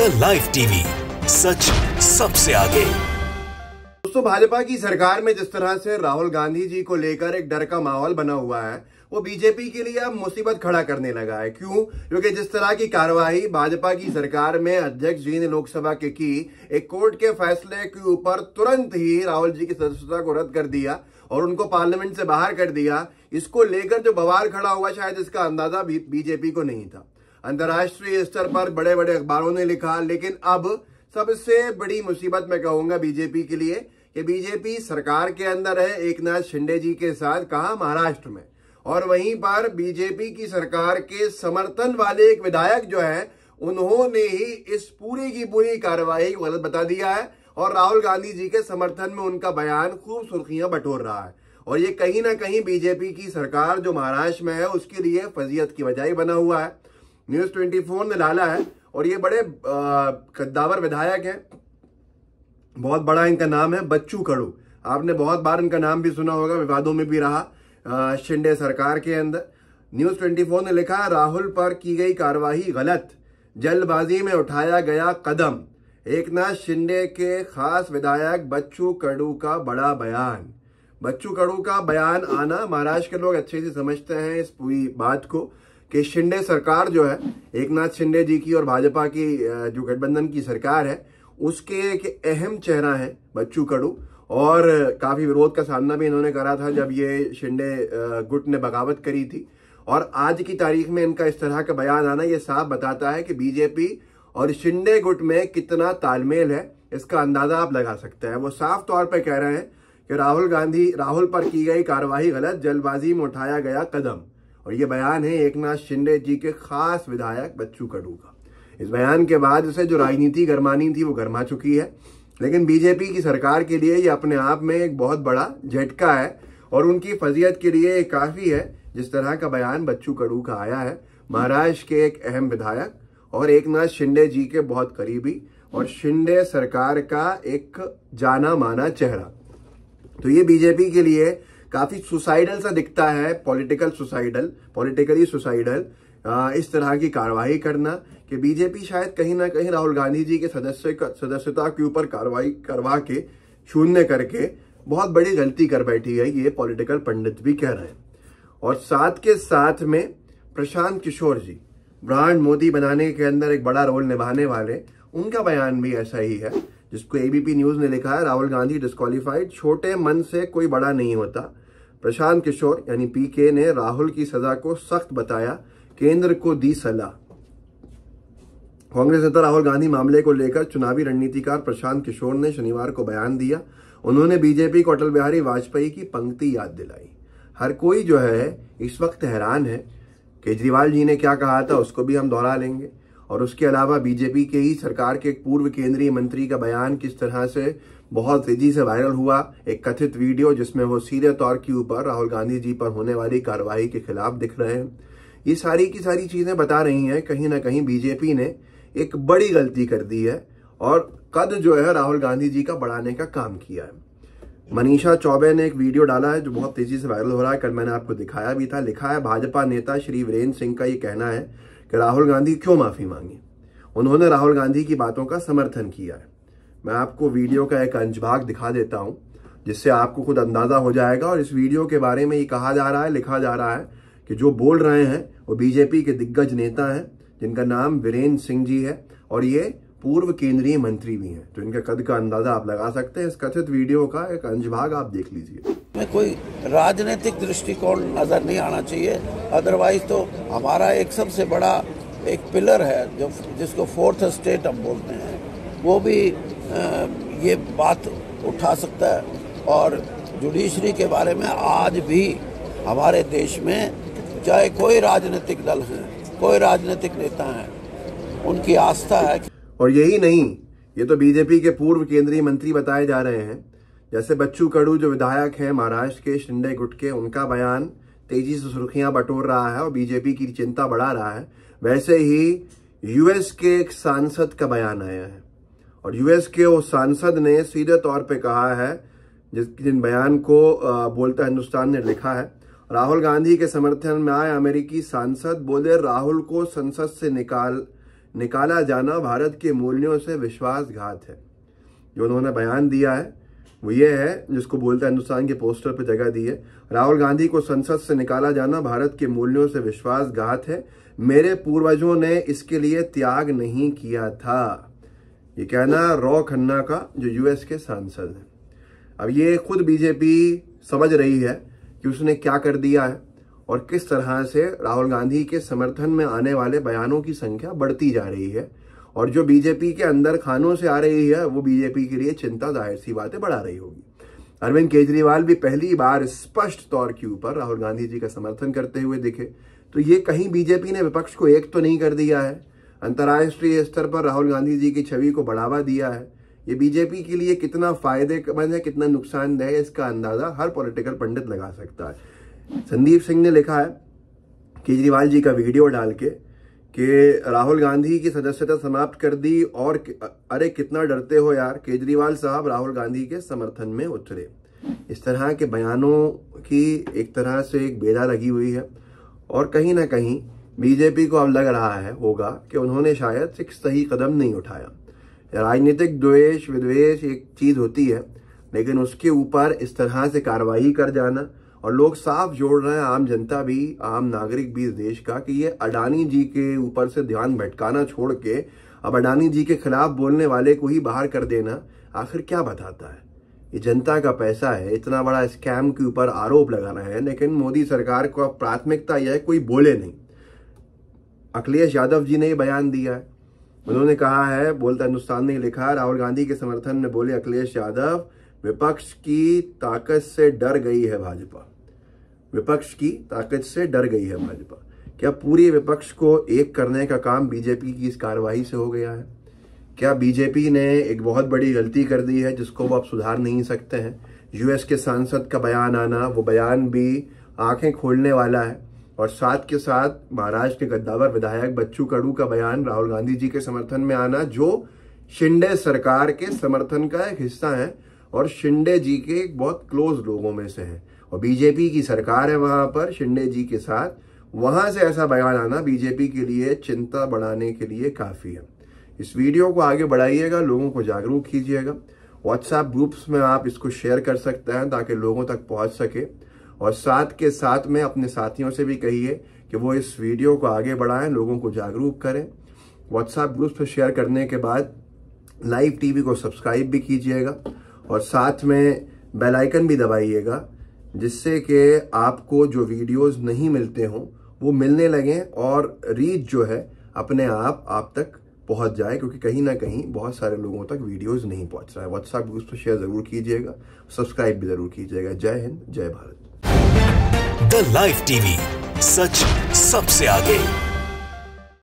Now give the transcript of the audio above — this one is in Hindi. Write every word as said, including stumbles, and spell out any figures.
द लाइव टीवी, सच सबसे आगे। दोस्तों, भाजपा की सरकार में जिस तरह से राहुल गांधी जी को लेकर एक डर का माहौल बना हुआ है, वो बीजेपी के लिए अब मुसीबत खड़ा करने लगा है। क्यों? क्योंकि जिस तरह की कार्रवाई भाजपा की सरकार में अध्यक्ष जी ने लोकसभा के की, एक कोर्ट के फैसले के ऊपर तुरंत ही राहुल जी की सदस्यता को रद्द कर दिया और उनको पार्लियामेंट से बाहर कर दिया। इसको लेकर जो बवाल खड़ा हुआ, शायद इसका अंदाजा भी बीजेपी को नहीं था। अंतर्राष्ट्रीय स्तर पर बड़े बड़े अखबारों ने लिखा, लेकिन अब सबसे बड़ी मुसीबत मैं कहूंगा बीजेपी के लिए कि बीजेपी सरकार के अंदर है एकनाथ शिंदे जी के साथ, कहा महाराष्ट्र में, और वहीं पर बीजेपी की सरकार के समर्थन वाले एक विधायक जो है, उन्होंने ही इस पूरी की पूरी कार्रवाई को गलत बता दिया है और राहुल गांधी जी के समर्थन में उनका बयान खूब सुर्खियां बटोर रहा है। और ये कहीं ना कहीं बीजेपी की सरकार जो महाराष्ट्र में है उसके लिए फजीयत की वजह बना हुआ है। न्यूज चौबीस ने डाला है और ये बड़े कद्दावर विधायक है, बहुत बड़ा इनका नाम है बच्चू कडू। आपने बहुत बार इनका नाम भी सुना होगा, विवादों में भी रहा शिंदे सरकार के अंदर। न्यूज चौबीस ने लिखा, राहुल पर की गई कार्रवाई गलत, जल्दबाजी में उठाया गया कदम, एकनाथ शिंदे के खास विधायक बच्चू कडू का बड़ा बयान। बच्चू कडू का बयान आना, महाराष्ट्र के लोग अच्छे से समझते हैं इस पूरी बात को कि शिंदे सरकार जो है, एकनाथ शिंदे जी की और भाजपा की जो गठबंधन की सरकार है, उसके एक अहम चेहरा है बच्चू कडू। और काफी विरोध का सामना भी इन्होंने करा था जब ये शिंदे गुट ने बगावत करी थी। और आज की तारीख में इनका इस तरह का बयान आना, ये साफ बताता है कि बीजेपी और शिंदे गुट में कितना तालमेल है, इसका अंदाजा आप लगा सकते हैं। वो साफ तौर पर कह रहे हैं कि राहुल गांधी राहुल पर की गई कार्रवाई गलत, जल्दबाजी में उठाया गया कदम। और ये बयान है एकनाथ शिंदे जी के खास विधायक बच्चू कडू का। इस बयान के बाद से जो राजनीति गरमानी थी वो गरमा चुकी है, लेकिन बीजेपी की सरकार के लिए ये अपने आप में एक बहुत बड़ा झटका है और उनकी फजीयत के लिए ये काफी है जिस तरह का बयान बच्चू कडू का आया है, महाराष्ट्र के एक अहम विधायक और एकनाथ शिंदे जी के बहुत करीबी और शिंदे सरकार का एक जाना माना चेहरा। तो ये बीजेपी के लिए काफी सुसाइडल सा दिखता है, पॉलिटिकल सुसाइडल पॉलिटिकली सुसाइडल इस तरह की कार्रवाई करना कि बीजेपी शायद कहीं ना कहीं राहुल गांधी जी के सदस्य सदस्यता के ऊपर कार्रवाई करवा के शून्य करके बहुत बड़ी गलती कर बैठी है, ये पॉलिटिकल पंडित भी कह रहे हैं। और साथ के साथ में प्रशांत किशोर जी, ब्रांड मोदी बनाने के अंदर एक बड़ा रोल निभाने वाले, उनका बयान भी ऐसा ही है, जिसको एबीपी न्यूज ने लिखा है, राहुल गांधी डिस्क्वालीफाइड, छोटे मन से कोई बड़ा नहीं होता। प्रशांत किशोर यानी पीके ने राहुल की सजा को सख्त बताया, केंद्र को दी सलाह। कांग्रेस नेता राहुल गांधी मामले को लेकर चुनावी रणनीतिकार प्रशांत किशोर ने शनिवार को बयान दिया। उन्होंने बीजेपी को अटल बिहारी वाजपेयी की पंक्ति याद दिलाई। हर कोई जो है इस वक्त हैरान है, केजरीवाल जी ने क्या कहा था उसको भी हम दोहरा लेंगे, और उसके अलावा बीजेपी के ही सरकार के एक पूर्व केंद्रीय मंत्री का बयान किस तरह से बहुत तेजी से वायरल हुआ, एक कथित वीडियो जिसमें वो सीधे तौर के ऊपर राहुल गांधी जी पर होने वाली कार्रवाई के खिलाफ दिख रहे हैं। ये सारी की सारी चीजें बता रही हैं कहीं ना कहीं बीजेपी ने एक बड़ी गलती कर दी है और कद जो है राहुल गांधी जी का बढ़ाने का काम किया है। मनीषा चौबे ने एक वीडियो डाला है जो बहुत तेजी से वायरल हो रहा है, कल मैंने आपको दिखाया भी था। लिखा है, भाजपा नेता श्री वीरेंद्र सिंह का ये कहना है कि राहुल गांधी क्यों माफी मांगी। उन्होंने राहुल गांधी की बातों का समर्थन किया है। मैं आपको वीडियो का एक अंशभाग दिखा देता हूं जिससे आपको खुद अंदाजा हो जाएगा। और इस वीडियो के बारे में ये कहा जा रहा है, लिखा जा रहा है कि जो बोल रहे हैं वो बीजेपी के दिग्गज नेता हैं जिनका नाम वीरेंद्र सिंह जी है और ये पूर्व केंद्रीय मंत्री भी हैं। तो इनके कद का अंदाजा आप लगा सकते हैं। इस कथित वीडियो का एक अंशभाग आप देख लीजिए। में कोई राजनीतिक दृष्टिकोण नजर नहीं आना चाहिए, अदरवाइज तो हमारा एक सबसे बड़ा एक पिलर है जो जिसको फोर्थ स्टेट हम बोलते हैं, वो भी ये बात उठा सकता है। और जुडिशरी के बारे में आज भी हमारे देश में चाहे कोई राजनीतिक दल है, कोई राजनीतिक नेता है, उनकी आस्था है। और यही नहीं, ये तो बीजेपी के पूर्व केंद्रीय मंत्री बताए जा रहे हैं, जैसे बच्चू कडू जो विधायक हैं महाराष्ट्र के शिंदे गुट के, उनका बयान तेजी से सुर्खियां बटोर रहा है और बीजेपी की चिंता बढ़ा रहा है। वैसे ही यूएस के एक सांसद का बयान आया है और यूएस के उस सांसद ने सीधे तौर पे कहा है, जिस जिन बयान को बोलता हिंदुस्तान ने लिखा है, राहुल गांधी के समर्थन में आए अमेरिकी सांसद बोले राहुल को संसद से निकाल निकाला जाना भारत के मूल्यों से विश्वासघात है। जो उन्होंने बयान दिया है वो ये है, जिसको बोलता है हिंदुस्तान के पोस्टर पे जगह दी है, राहुल गांधी को संसद से निकाला जाना भारत के मूल्यों से विश्वासघात है। मेरे पूर्वजों ने इसके लिए त्याग नहीं किया था। ये कहना रॉ खन्ना का, जो यूएस के सांसद हैं। अब ये खुद बीजेपी समझ रही है कि उसने क्या कर दिया है और किस तरह से राहुल गांधी के समर्थन में आने वाले बयानों की संख्या बढ़ती जा रही है, और जो बीजेपी के अंदर खानों से आ रही है वो बीजेपी के लिए चिंता जाहिर सी बातें बढ़ा रही होगी। अरविंद केजरीवाल भी पहली बार स्पष्ट तौर के ऊपर राहुल गांधी जी का समर्थन करते हुए दिखे, तो ये कहीं बीजेपी ने विपक्ष को एक तो नहीं कर दिया है, अंतर्राष्ट्रीय स्तर पर राहुल गांधी जी की छवि को बढ़ावा दिया है। ये बीजेपी के लिए कितना फायदेमंद है, कितना नुकसानदेह है, इसका अंदाजा हर पॉलिटिकल पंडित लगा सकता है। संदीप सिंह ने लिखा है केजरीवाल जी का वीडियो डाल के कि राहुल गांधी की सदस्यता समाप्त कर दी और अरे कितना डरते हो यार, केजरीवाल साहब राहुल गांधी के समर्थन में उतरे। इस तरह के बयानों की एक तरह से एक बेड़ा लगी हुई है, और कहीं ना कहीं बीजेपी को अब लग रहा है होगा कि उन्होंने शायद एक सही कदम नहीं उठाया। राजनीतिक द्वेष विद्वेष एक चीज होती है, लेकिन उसके ऊपर इस तरह से कार्रवाई कर जाना, और लोग साफ जोड़ रहे हैं, आम जनता भी, आम नागरिक भी इस देश का, कि ये अडानी जी के ऊपर से ध्यान भटकाना छोड़ के अब अडानी जी के खिलाफ बोलने वाले को ही बाहर कर देना आखिर क्या बताता है। ये जनता का पैसा है, इतना बड़ा स्कैम के ऊपर आरोप लगाना है, लेकिन मोदी सरकार को प्राथमिकता यह है कोई बोले नहीं। अखिलेश यादव जी ने ये बयान दिया है, उन्होंने कहा है, बोलता हिंदुस्तान ने लिखा, राहुल गांधी के समर्थन में बोले अखिलेश यादव, विपक्ष की ताकत से डर गई है भाजपा। विपक्ष की ताकत से डर गई है भाजपा। क्या पूरे विपक्ष को एक करने का काम बीजेपी की इस कार्रवाई से हो गया है? क्या बीजेपी ने एक बहुत बड़ी गलती कर दी है जिसको वो अब सुधार नहीं सकते हैं? यूएस के सांसद का बयान आना, वो बयान भी आंखें खोलने वाला है, और साथ के साथ महाराष्ट्र के गद्दावर विधायक बच्चू कडू का बयान राहुल गांधी जी के समर्थन में आना, जो शिंदे सरकार के समर्थन का एक हिस्सा है और शिंदे जी के एक बहुत क्लोज लोगों में से है, और बीजेपी की सरकार है वहां पर शिंदे जी के साथ। वहां से ऐसा बयान आना बीजेपी के लिए चिंता बढ़ाने के लिए काफी है। इस वीडियो को आगे बढ़ाइएगा, लोगों को जागरूक कीजिएगा। व्हाट्सएप ग्रुप्स में आप इसको शेयर कर सकते हैं ताकि लोगों तक पहुंच सके, और साथ के साथ में अपने साथियों से भी कहिए कि वो इस वीडियो को आगे बढ़ाएं, लोगों को जागरूक करें। व्हाट्सएप ग्रुप्स पर शेयर करने के बाद लाइव टीवी को सब्सक्राइब भी कीजिएगा, और साथ में बेल आइकन भी दबाइएगा, जिससे कि आपको जो वीडियोस नहीं मिलते हों वो मिलने लगें, और रीच जो है अपने आप आप तक पहुंच जाए, क्योंकि कहीं ना कहीं बहुत सारे लोगों तक वीडियोस नहीं पहुंच रहा है। व्हाट्सएप ग्रुप पर शेयर जरूर कीजिएगा, सब्सक्राइब भी जरूर कीजिएगा। जय हिंद, जय भारत। द लाइव टीवी, सच सबसे आगे।